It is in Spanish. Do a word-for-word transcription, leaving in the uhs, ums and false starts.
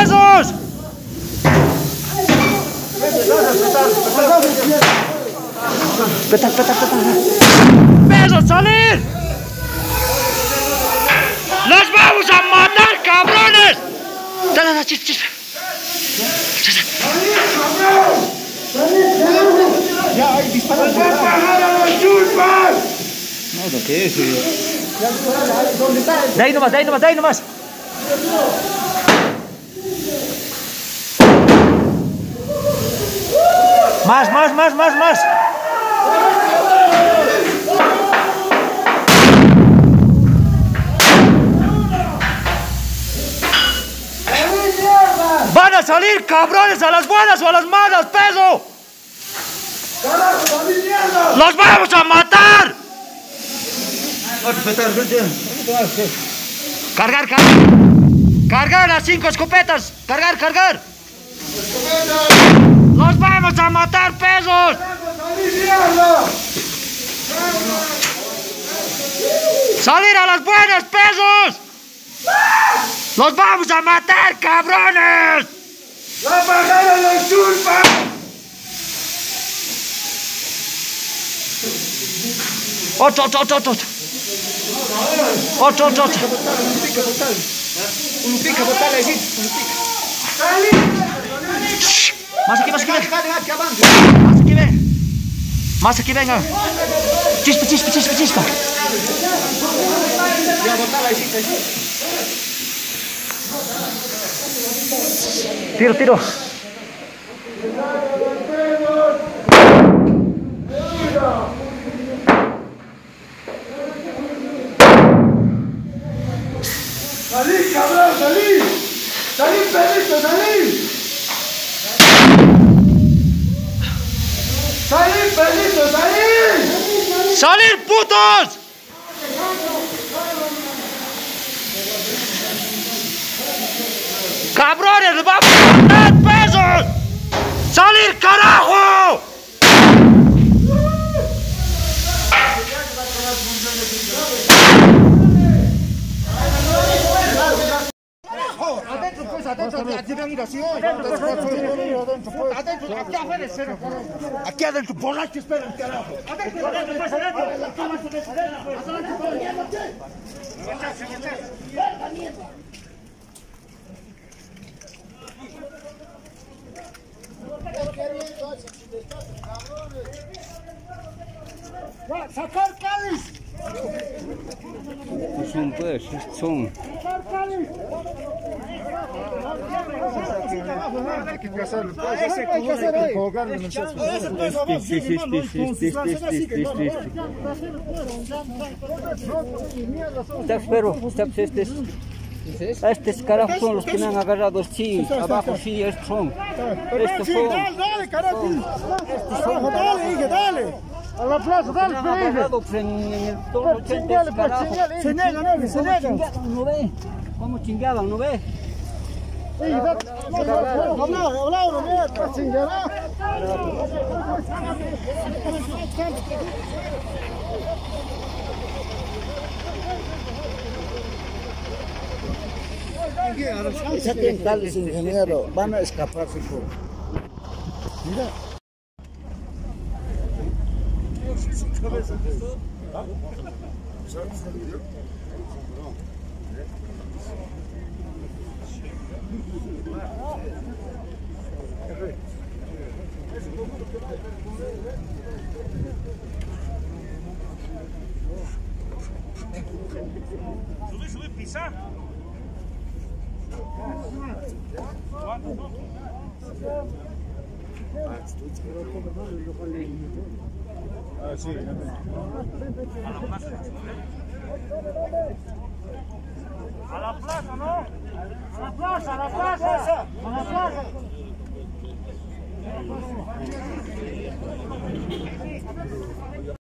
pesos! ¡Peta, peta, peta! ¡Pesos, salir! ¡Los vamos a matar, cabrones! Dale, dale, chispa, chispa. Ya, ahí dispara. ¡Nos va a pagar a los chulpas! No, lo que es. De ahí nomás, de ahí nomás, de ahí nomás. Más, más, más, más, más. ¡Van a salir, cabrones, a las buenas o a las malas, peso! ¡Los vamos a matar! Cargar, cargar. Cargar las cinco escopetas. Cargar, cargar. ¡Los vamos a matar, pesos! ¡Salir a las buenas, pesos! ¡Los vamos a matar, cabrones! ¡Va a pagar a los chulpas! Ocho, ocho, ocho, ocho. Ocho, ocho, ocho. Un pica, botale ahí, un pica. Más aquí, más aquí, ven. Más aquí, ven. Más aquí, venga. Chispa, chispa, chispa, chispa. Ya, botale ahí, Tiro, tiro. ¡Salí, cabrón, salí! ¡Salí, perrito, salí! ¡Salí, perrito, salí! ¡Salir, putos! ¡Cabrones, les vamos a matar, pesos! ¡Salir, carajo! Adentro, pues, adentro, tienen ir así. Adentro, adentro, aquí afuera, espera. Aquí adentro, por aquí, espera, el carajo. Adentro, adentro, pues, adentro. ¡Sacar cáliz! Son pues, son. Pero, este estos carajos son los que me han agarrado, sí, abajo sí, estos son. Estos son. Dale, dale, carajo. Dale, hija, dale. A la plaza, dale, Me han agarrado pues, en el tono ochenta, estos carajos. Se niegan, Eli, se niegan. ¿No ve? ¿Cómo chingaban, no ve? Ya tienen tales, ingeniero, van a escaparse por... Mira. Sube, sube, pisa. Ah, sí. A la plaza, ¿no? A la plaza, a la plaza. A la plaza.